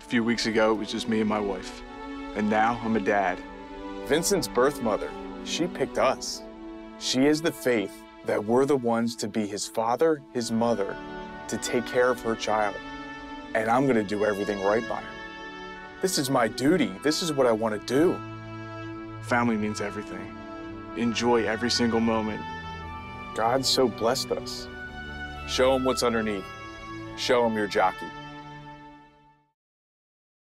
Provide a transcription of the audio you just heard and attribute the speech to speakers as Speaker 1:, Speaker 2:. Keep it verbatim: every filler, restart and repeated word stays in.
Speaker 1: A few weeks ago, it was just me and my wife. And now I'm a dad.
Speaker 2: Vincent's birth mother, she picked us. She is the faith that we're the ones to be his father, his mother, to take care of her child. And I'm gonna do everything right by him. This is my duty. This is what I want to do.
Speaker 1: Family means everything. Enjoy every single moment.
Speaker 2: God so blessed us. Show him what's underneath. Show him your jockey.